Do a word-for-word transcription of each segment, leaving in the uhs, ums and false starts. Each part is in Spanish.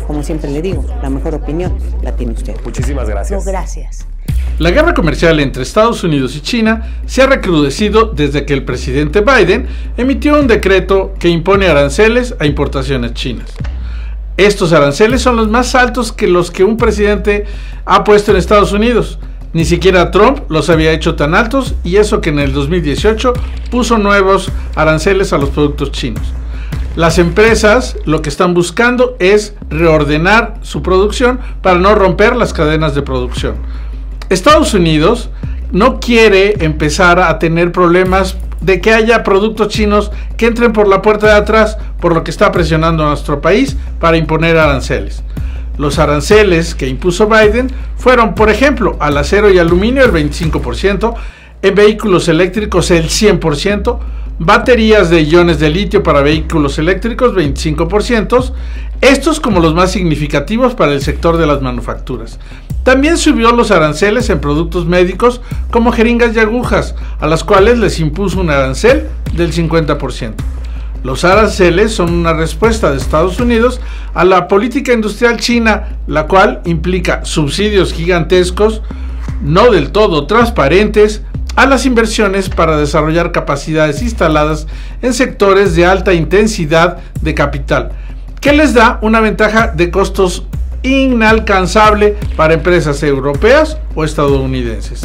como siempre le digo, la mejor opinión la tiene usted. Muchísimas gracias. No, gracias. La guerra comercial entre Estados Unidos y China se ha recrudecido desde que el presidente Biden emitió un decreto que impone aranceles a importaciones chinas. Estos aranceles son los más altos que los que un presidente ha puesto en Estados Unidos. Ni siquiera Trump los había hecho tan altos, y eso que en el dos mil dieciocho puso nuevos aranceles a los productos chinos. Las empresas lo que están buscando es reordenar su producción para no romper las cadenas de producción. Estados Unidos no quiere empezar a tener problemas de que haya productos chinos que entren por la puerta de atrás, por lo que está presionando a nuestro país para imponer aranceles. Los aranceles que impuso Biden fueron, por ejemplo, al acero y aluminio el veinticinco por ciento, en vehículos eléctricos el cien por ciento, baterías de iones de litio para vehículos eléctricos veinticinco por ciento, estos como los más significativos para el sector de las manufacturas. También subió los aranceles en productos médicos como jeringas y agujas, a las cuales les impuso un arancel del cincuenta por ciento. Los aranceles son una respuesta de Estados Unidos a la política industrial china, la cual implica subsidios gigantescos, no del todo transparentes, a las inversiones para desarrollar capacidades instaladas en sectores de alta intensidad de capital, que les da una ventaja de costos inalcanzable para empresas europeas o estadounidenses.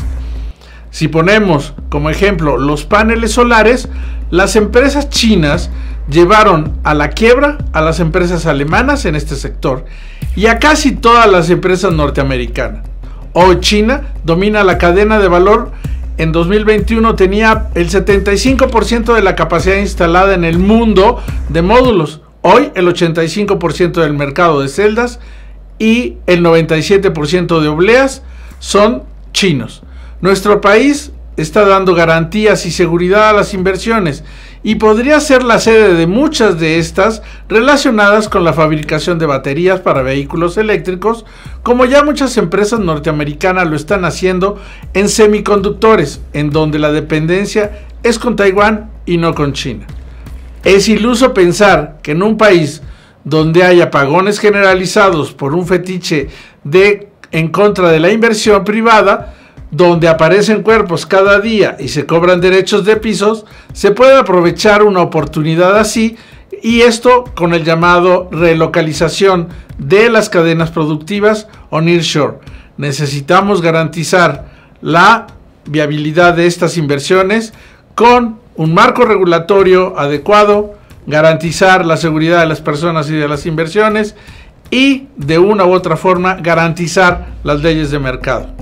Si ponemos como ejemplo los paneles solares, las empresas chinas llevaron a la quiebra a las empresas alemanas en este sector y a casi todas las empresas norteamericanas. Hoy China domina la cadena de valor. En dos mil veintiuno tenía el setenta y cinco por ciento de la capacidad instalada en el mundo de módulos. Hoy el ochenta y cinco por ciento del mercado de celdas y el noventa y siete por ciento de obleas son chinos. Nuestro país está dando garantías y seguridad a las inversiones y podría ser la sede de muchas de estas relacionadas con la fabricación de baterías para vehículos eléctricos, como ya muchas empresas norteamericanas lo están haciendo en semiconductores, en donde la dependencia es con Taiwán y no con China. Es iluso pensar que en un país donde hay apagones generalizados por un fetiche de en contra de la inversión privada, donde aparecen cuerpos cada día y se cobran derechos de pisos, se puede aprovechar una oportunidad así, y esto con el llamado relocalización de las cadenas productivas o nearshore. Necesitamos garantizar la viabilidad de estas inversiones con un marco regulatorio adecuado, garantizar la seguridad de las personas y de las inversiones y de una u otra forma garantizar las leyes de mercado.